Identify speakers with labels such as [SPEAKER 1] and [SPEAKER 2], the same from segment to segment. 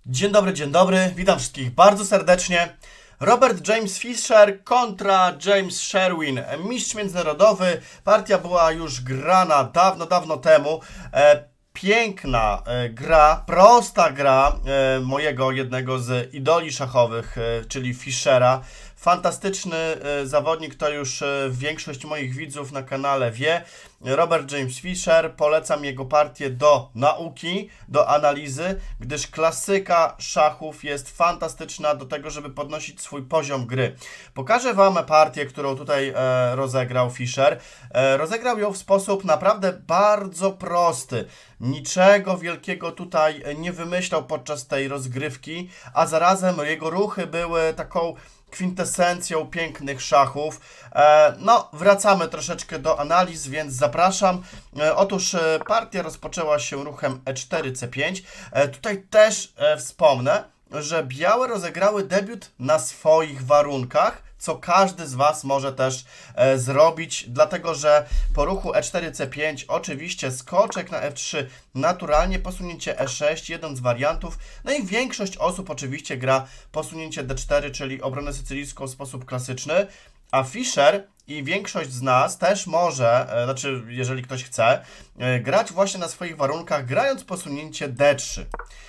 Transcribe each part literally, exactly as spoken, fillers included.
[SPEAKER 1] Dzień dobry, dzień dobry, witam wszystkich bardzo serdecznie. Robert James Fischer kontra James Sherwin, mistrz międzynarodowy. Partia była już grana dawno, dawno temu. E, piękna e, gra, prosta gra e, mojego jednego z idoli szachowych, e, czyli Fischera. Fantastyczny e, zawodnik, to już e, większość moich widzów na kanale wie. Robert James Fischer, polecam jego partię do nauki, do analizy, gdyż klasyka szachów jest fantastyczna do tego, żeby podnosić swój poziom gry. Pokażę Wam partię, którą tutaj e, rozegrał Fischer. E, rozegrał ją w sposób naprawdę bardzo prosty. Niczego wielkiego tutaj nie wymyślał podczas tej rozgrywki, a zarazem jego ruchy były taką kwintesencją pięknych szachów. E, no, wracamy troszeczkę do analiz, więc zapraszam. E, otóż e, partia rozpoczęła się ruchem e cztery ce pięć. E, tutaj też e, wspomnę, że białe rozegrały debiut na swoich warunkach, co każdy z Was może też e, zrobić, dlatego że po ruchu e cztery ce pięć oczywiście skoczek na ef trzy, naturalnie posunięcie e sześć, jeden z wariantów, no i większość osób oczywiście gra posunięcie de cztery, czyli obronę sycylijską w sposób klasyczny, a Fischer i większość z nas też może, e, znaczy jeżeli ktoś chce, e, grać właśnie na swoich warunkach, grając posunięcie de trzy.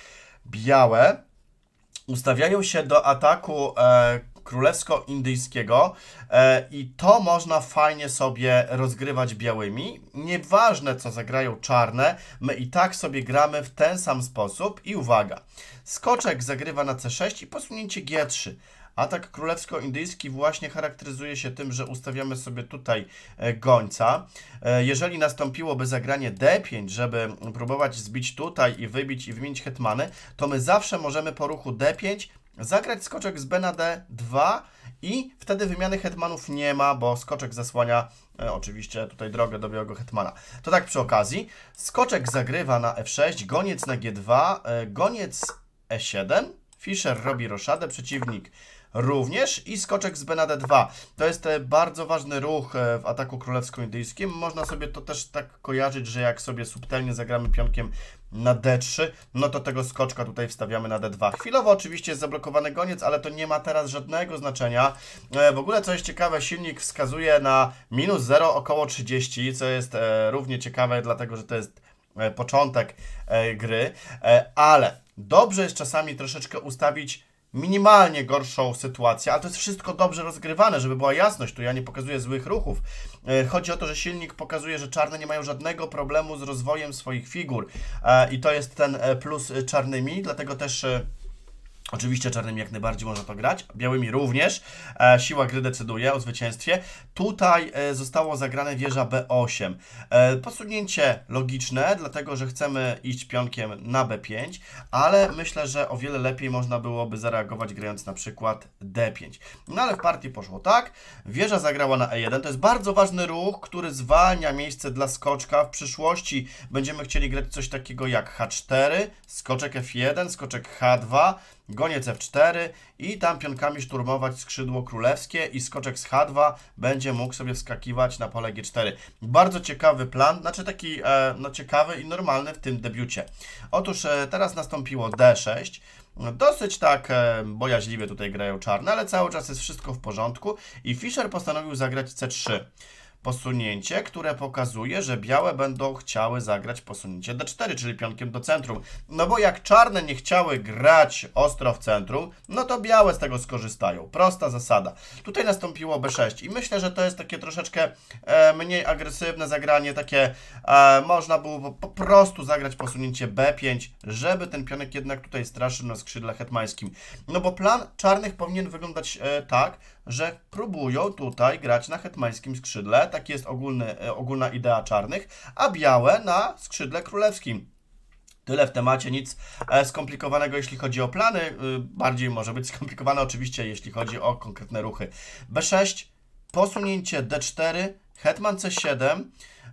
[SPEAKER 1] Białe ustawiają się do ataku e, królewsko-indyjskiego e, i to można fajnie sobie rozgrywać białymi. Nieważne co zagrają czarne, my i tak sobie gramy w ten sam sposób i uwaga, skoczek zagrywa na ce sześć i posunięcie gie trzy. Atak królewsko-indyjski właśnie charakteryzuje się tym, że ustawiamy sobie tutaj gońca. Jeżeli nastąpiłoby zagranie de pięć, żeby próbować zbić tutaj i wybić i wymienić hetmany, to my zawsze możemy po ruchu de pięć zagrać skoczek z b na de dwa i wtedy wymiany hetmanów nie ma, bo skoczek zasłania e, oczywiście tutaj drogę do białego hetmana. To tak przy okazji. Skoczek zagrywa na ef sześć, goniec na gie dwa, e, goniec e siedem. Fischer robi roszadę, przeciwnik również i skoczek z b na de dwa. To jest bardzo ważny ruch w ataku królewsko-indyjskim. Można sobie to też tak kojarzyć, że jak sobie subtelnie zagramy pionkiem na de trzy, no to tego skoczka tutaj wstawiamy na de dwa. Chwilowo oczywiście jest zablokowany goniec, ale to nie ma teraz żadnego znaczenia. W ogóle co jest ciekawe, silnik wskazuje na minus zero około trzydzieści, co jest równie ciekawe, dlatego że to jest początek gry, ale dobrze jest czasami troszeczkę ustawić minimalnie gorszą sytuację, ale to jest wszystko dobrze rozgrywane, żeby była jasność, tu ja nie pokazuję złych ruchów. Chodzi o to, że silnik pokazuje, że czarne nie mają żadnego problemu z rozwojem swoich figur i to jest ten plus czarnymi, dlatego też oczywiście czarnymi jak najbardziej można to grać, białymi również. E, siła gry decyduje o zwycięstwie. Tutaj e, zostało zagrane wieża be osiem. E, posunięcie logiczne, dlatego że chcemy iść pionkiem na be pięć, ale myślę, że o wiele lepiej można byłoby zareagować grając na przykład de pięć. No ale w partii poszło tak. Wieża zagrała na e jeden. To jest bardzo ważny ruch, który zwalnia miejsce dla skoczka. W przyszłości będziemy chcieli grać coś takiego jak ha cztery, skoczek ef jeden, skoczek ha dwa, goniec ef cztery i tam pionkami szturmować skrzydło królewskie i skoczek z ha dwa będzie mógł sobie wskakiwać na pole gie cztery. Bardzo ciekawy plan, znaczy taki e, no ciekawy i normalny w tym debiucie. Otóż e, teraz nastąpiło de sześć. Dosyć tak e, bojaźliwie tutaj grają czarne, ale cały czas jest wszystko w porządku i Fischer postanowił zagrać ce trzy. Posunięcie, które pokazuje, że białe będą chciały zagrać posunięcie de cztery, czyli pionkiem do centrum. No bo jak czarne nie chciały grać ostro w centrum, no to białe z tego skorzystają. Prosta zasada. Tutaj nastąpiło be sześć i myślę, że to jest takie troszeczkę e, mniej agresywne zagranie, takie e, można było po prostu zagrać posunięcie be pięć, żeby ten pionek jednak tutaj straszył na skrzydle hetmańskim. No bo plan czarnych powinien wyglądać e, tak, że próbują tutaj grać na hetmańskim skrzydle, taki jest ogólny, ogólna idea czarnych, a białe na skrzydle królewskim. Tyle w temacie, nic skomplikowanego jeśli chodzi o plany, bardziej może być skomplikowane oczywiście jeśli chodzi o konkretne ruchy. be sześć, posunięcie de cztery, hetman ce siedem,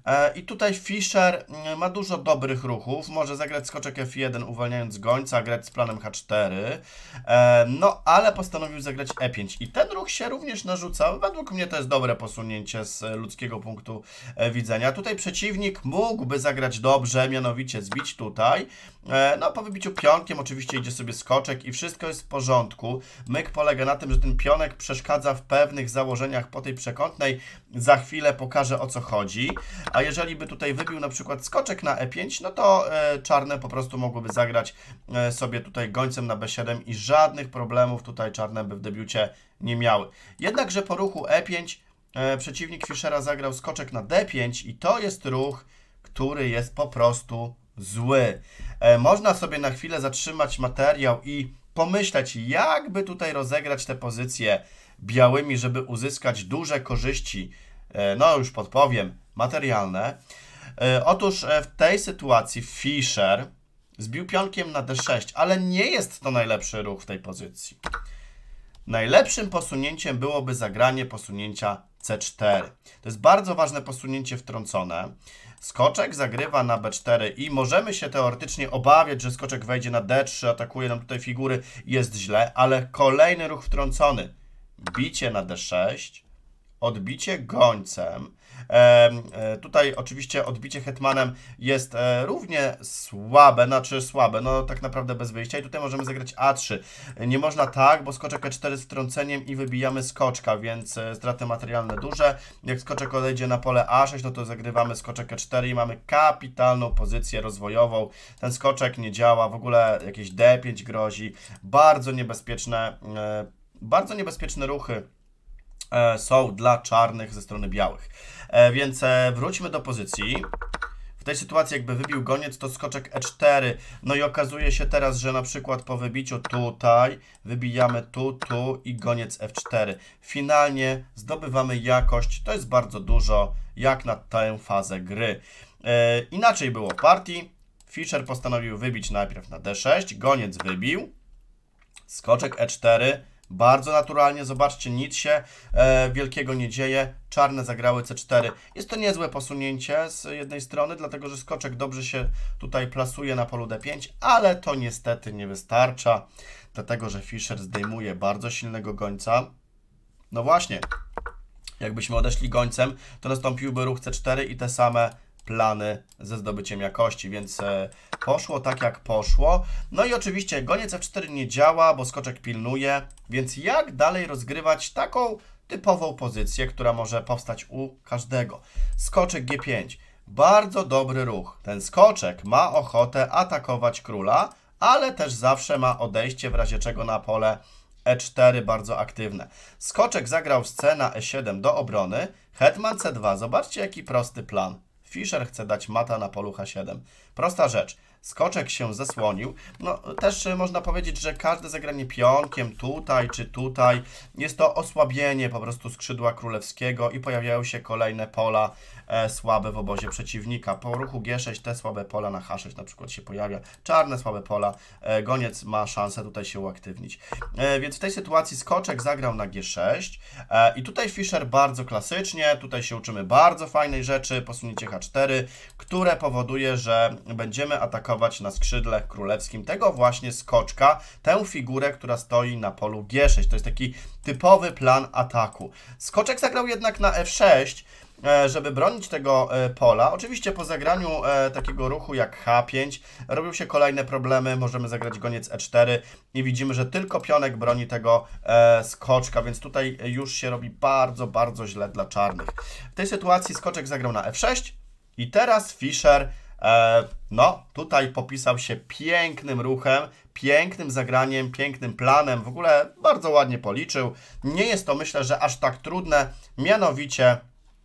[SPEAKER 1] I tutaj Fischer ma dużo dobrych ruchów. Może zagrać skoczek F jeden, uwalniając gońca, grać z planem H cztery. No, ale postanowił zagrać E pięć. I ten ruch się również narzuca. Według mnie to jest dobre posunięcie z ludzkiego punktu widzenia. Tutaj przeciwnik mógłby zagrać dobrze, mianowicie zbić tutaj. No, po wybiciu pionkiem oczywiście idzie sobie skoczek i wszystko jest w porządku. Myk polega na tym, że ten pionek przeszkadza w pewnych założeniach po tej przekątnej. Za chwilę pokażę, o co chodzi. A jeżeli by tutaj wybił na przykład skoczek na E pięć, no to e, czarne po prostu mogłyby zagrać e, sobie tutaj gońcem na B siedem i żadnych problemów tutaj czarne by w debiucie nie miały. Jednakże po ruchu E pięć e, przeciwnik Fischera zagrał skoczek na D pięć i to jest ruch, który jest po prostu zły. E, można sobie na chwilę zatrzymać materiał i pomyśleć, jakby tutaj rozegrać te pozycje białymi, żeby uzyskać duże korzyści, e, no już podpowiem, materialne. E, otóż w tej sytuacji Fischer zbił pionkiem na D sześć, ale nie jest to najlepszy ruch w tej pozycji. Najlepszym posunięciem byłoby zagranie posunięcia C cztery. To jest bardzo ważne posunięcie wtrącone. Skoczek zagrywa na B cztery i możemy się teoretycznie obawiać, że skoczek wejdzie na D trzy, atakuje nam tutaj figury, jest źle, ale kolejny ruch wtrącony. Bicie na D sześć, odbicie gońcem. E, e, tutaj oczywiście odbicie hetmanem jest e, równie słabe, znaczy słabe, no tak naprawdę bez wyjścia i tutaj możemy zagrać A trzy. Nie można tak, bo skoczek E cztery z wtrąceniem i wybijamy skoczka, więc e, straty materialne duże. Jak skoczek odejdzie na pole A sześć, no to zagrywamy skoczek E cztery i mamy kapitalną pozycję rozwojową. Ten skoczek nie działa, w ogóle jakieś D pięć grozi. Bardzo niebezpieczne, e, bardzo niebezpieczne ruchy są dla czarnych ze strony białych. E, więc e, wróćmy do pozycji. W tej sytuacji jakby wybił goniec, to skoczek E cztery. No i okazuje się teraz, że na przykład po wybiciu tutaj wybijamy tu, tu i goniec F cztery. Finalnie zdobywamy jakość. To jest bardzo dużo jak na tę fazę gry. E, inaczej było w partii. Fischer postanowił wybić najpierw na D sześć. Goniec wybił. Skoczek E cztery. Bardzo naturalnie, zobaczcie, nic się e, wielkiego nie dzieje. Czarne zagrały C cztery. Jest to niezłe posunięcie z jednej strony, dlatego że skoczek dobrze się tutaj plasuje na polu D pięć, ale to niestety nie wystarcza, dlatego że Fischer zdejmuje bardzo silnego gońca. No właśnie, jakbyśmy odeszli gońcem, to nastąpiłby ruch C cztery i te same plany ze zdobyciem jakości, więc e, poszło tak jak poszło. No i oczywiście goniec F cztery nie działa, bo skoczek pilnuje, więc jak dalej rozgrywać taką typową pozycję, która może powstać u każdego. Skoczek G pięć. Bardzo dobry ruch. Ten skoczek ma ochotę atakować króla, ale też zawsze ma odejście w razie czego na pole E cztery bardzo aktywne. Skoczek zagrał z C na E siedem do obrony, hetman C dwa. Zobaczcie jaki prosty plan. Fischer chce dać mata na polu H siedem. Prosta rzecz. Skoczek się zasłonił. No też można powiedzieć, że każde zagranie pionkiem tutaj czy tutaj jest to osłabienie po prostu skrzydła królewskiego i pojawiają się kolejne pola e, słabe w obozie przeciwnika. Po ruchu G sześć te słabe pola na H sześć na przykład się pojawia. Czarne słabe pola. E, goniec ma szansę tutaj się uaktywnić. E, więc w tej sytuacji skoczek zagrał na G sześć e, i tutaj Fischer bardzo klasycznie. Tutaj się uczymy bardzo fajnej rzeczy. Posunięcie H cztery, które powoduje, że będziemy atakować na skrzydle królewskim tego właśnie skoczka, tę figurę, która stoi na polu G sześć. To jest taki typowy plan ataku. Skoczek zagrał jednak na F sześć, żeby bronić tego pola. Oczywiście po zagraniu takiego ruchu jak H pięć robią się kolejne problemy. Możemy zagrać goniec E cztery i widzimy, że tylko pionek broni tego skoczka, więc tutaj już się robi bardzo, bardzo źle dla czarnych. W tej sytuacji skoczek zagrał na F sześć i teraz Fischer E, no, tutaj popisał się pięknym ruchem, pięknym zagraniem, pięknym planem, w ogóle bardzo ładnie policzył. Nie jest to, myślę, że aż tak trudne, mianowicie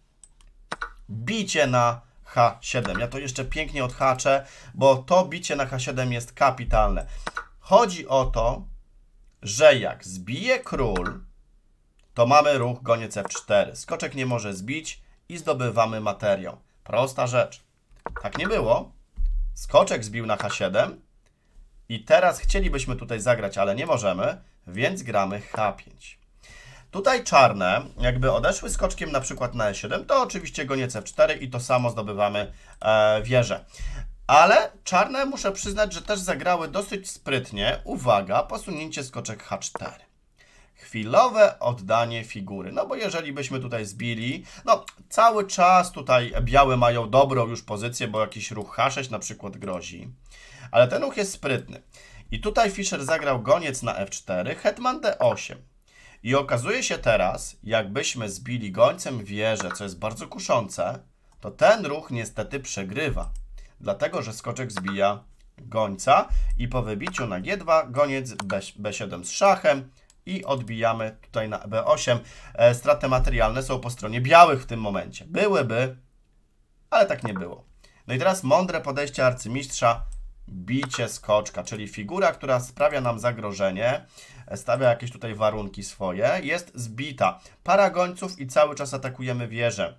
[SPEAKER 1] bicie na H siedem. Ja to jeszcze pięknie odhaczę, bo to bicie na H siedem jest kapitalne. Chodzi o to, że jak zbije król, to mamy ruch goniec F cztery. Skoczek nie może zbić i zdobywamy materiał. Prosta rzecz. Tak nie było. Skoczek zbił na H siedem i teraz chcielibyśmy tutaj zagrać, ale nie możemy, więc gramy H pięć. Tutaj czarne, jakby odeszły skoczkiem na przykład na e siedem, to oczywiście goniec f cztery i to samo zdobywamy e, wieżę. Ale czarne, muszę przyznać, że też zagrały dosyć sprytnie. Uwaga, posunięcie skoczek h cztery. Chwilowe oddanie figury. No bo jeżeli byśmy tutaj zbili, no cały czas tutaj białe mają dobrą już pozycję, bo jakiś ruch h sześć na przykład grozi. Ale ten ruch jest sprytny. I tutaj Fischer zagrał goniec na f cztery, hetman d osiem. I okazuje się teraz, jakbyśmy zbili gońcem wieżę, co jest bardzo kuszące, to ten ruch niestety przegrywa. Dlatego, że skoczek zbija gońca i po wybiciu na g dwa goniec b siedem z szachem i odbijamy tutaj na b osiem. E, straty materialne są po stronie białych w tym momencie. Byłyby, ale tak nie było. No i teraz mądre podejście arcymistrza, bicie skoczka, czyli figura, która sprawia nam zagrożenie, stawia jakieś tutaj warunki swoje, jest zbita. Para gońców i cały czas atakujemy wieżę.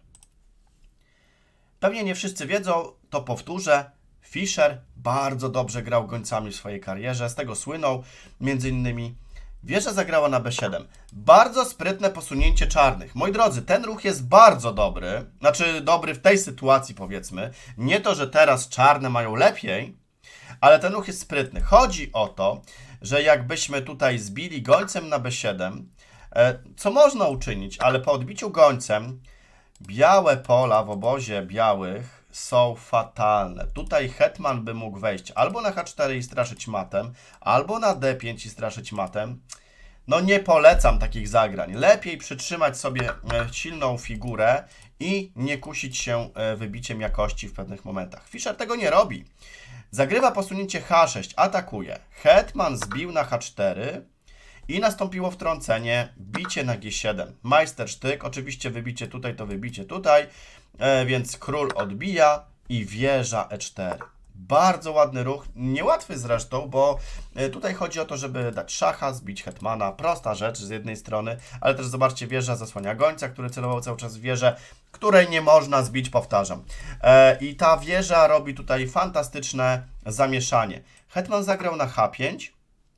[SPEAKER 1] Pewnie nie wszyscy wiedzą, to powtórzę, Fischer bardzo dobrze grał gońcami w swojej karierze, z tego słynął między innymi. Wieża zagrała na b siedem. Bardzo sprytne posunięcie czarnych. Moi drodzy, ten ruch jest bardzo dobry, znaczy dobry w tej sytuacji powiedzmy. Nie to, że teraz czarne mają lepiej, ale ten ruch jest sprytny. Chodzi o to, że jakbyśmy tutaj zbili gońcem na b siedem, co można uczynić, ale po odbiciu gońcem białe pola w obozie białych są fatalne. Tutaj hetman by mógł wejść albo na h cztery i straszyć matem, albo na d pięć i straszyć matem. No nie polecam takich zagrań. Lepiej przytrzymać sobie silną figurę i nie kusić się wybiciem jakości w pewnych momentach. Fischer tego nie robi. Zagrywa posunięcie h sześć, atakuje. Hetman zbił na h cztery i nastąpiło wtrącenie, bicie na g siedem. Majstersztyk, oczywiście wybicie tutaj to wybicie tutaj, e, więc król odbija i wieża e cztery. Bardzo ładny ruch, niełatwy zresztą, bo tutaj chodzi o to, żeby dać szacha, zbić hetmana. Prosta rzecz z jednej strony, ale też zobaczcie, wieża zasłania gońca, który celował cały czas w wieżę, której nie można zbić, powtarzam. E, I ta wieża robi tutaj fantastyczne zamieszanie. Hetman zagrał na h pięć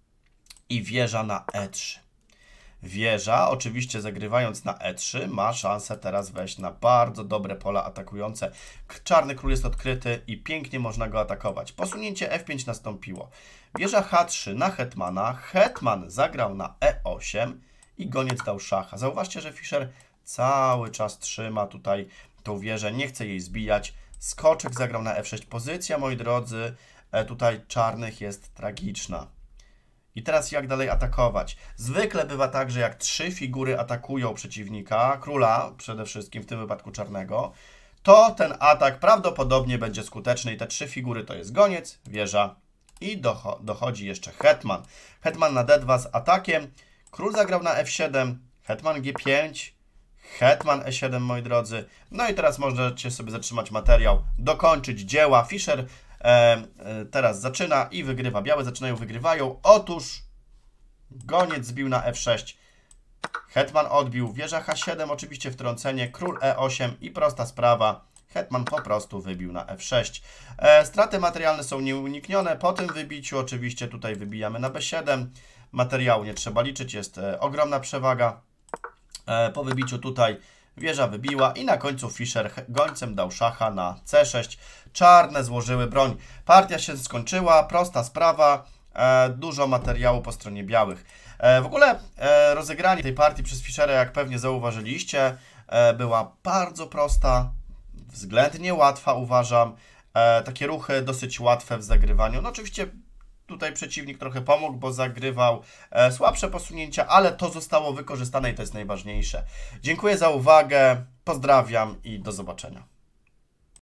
[SPEAKER 1] i wieża na e trzy. Wieża, oczywiście zagrywając na e trzy, ma szansę teraz wejść na bardzo dobre pola atakujące. Czarny król jest odkryty i pięknie można go atakować. Posunięcie f pięć nastąpiło. Wieża h trzy na hetmana. Hetman zagrał na e osiem i goniec dał szacha. Zauważcie, że Fischer cały czas trzyma tutaj tą wieżę, nie chce jej zbijać. Skoczek zagrał na f sześć. Pozycja, moi drodzy, tutaj czarnych jest tragiczna. I teraz jak dalej atakować? Zwykle bywa tak, że jak trzy figury atakują przeciwnika, króla przede wszystkim, w tym wypadku czarnego, to ten atak prawdopodobnie będzie skuteczny i te trzy figury to jest goniec, wieża i docho dochodzi jeszcze hetman. Hetman na d dwa z atakiem, król zagrał na f siedem, hetman g pięć, hetman e siedem, moi drodzy. No i teraz możecie sobie zatrzymać materiał, dokończyć dzieła. Fischer E, e, teraz zaczyna i wygrywa. Białe zaczynają, wygrywają. Otóż goniec zbił na f sześć. Hetman odbił. Wieża h siedem, oczywiście wtrącenie. Król e osiem i prosta sprawa. Hetman po prostu wybił na f sześć. E, straty materialne są nieuniknione. Po tym wybiciu oczywiście tutaj wybijamy na b siedem. Materiału nie trzeba liczyć. Jest e, ogromna przewaga. E, po wybiciu tutaj wieża wybiła i na końcu Fischer gońcem dał szacha na c sześć. Czarne złożyły broń. Partia się skończyła, prosta sprawa, e, dużo materiału po stronie białych. E, w ogóle e, rozegranie tej partii przez Fischera, jak pewnie zauważyliście, e, była bardzo prosta, względnie łatwa, uważam. E, takie ruchy dosyć łatwe w zagrywaniu. No oczywiście tutaj przeciwnik trochę pomógł, bo zagrywał e, słabsze posunięcia, ale to zostało wykorzystane i to jest najważniejsze. Dziękuję za uwagę, pozdrawiam i do zobaczenia.